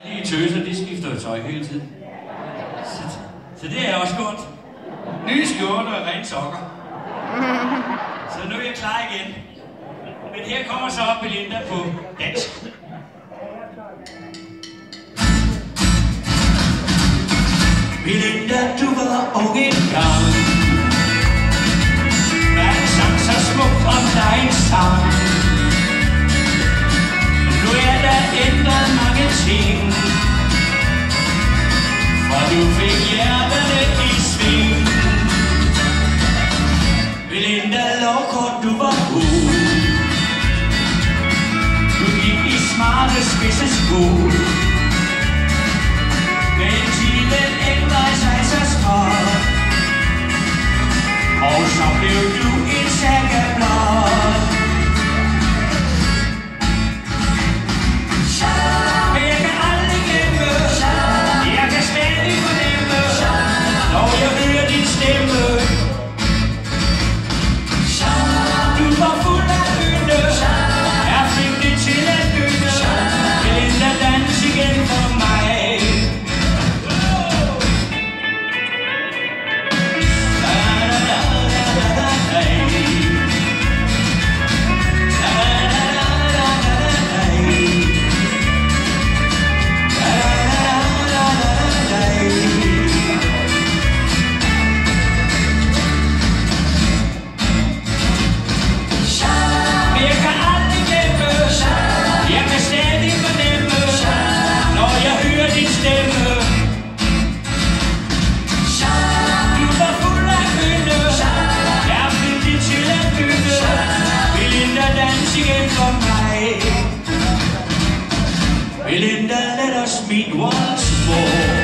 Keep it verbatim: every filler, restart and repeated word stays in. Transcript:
De tøser, de skifter jo tøj hele tiden. Så, så det er også godt. Nye skjorter og rene sokker. Så nu er jeg klar igen. Men her kommer så Belinda på dansk. Belinda, du var ung engang. Man sang så smukt om dig en sang. Nu er der ændret mange ting, for du fik hjerterne i sving. Belinda, lovkort, du var god. Du gik i smarte spidse sko. Men tiden ændrede sig så småt, og så blev du en saga blot. Men jeg kan aldrig glemme, jeg kan stadig fornemme, når jeg hører din stemme. Du var fuld af ynde, jeg fik det til at gynde. Belinda, dans igen for mig. Belinda, let us meet once more.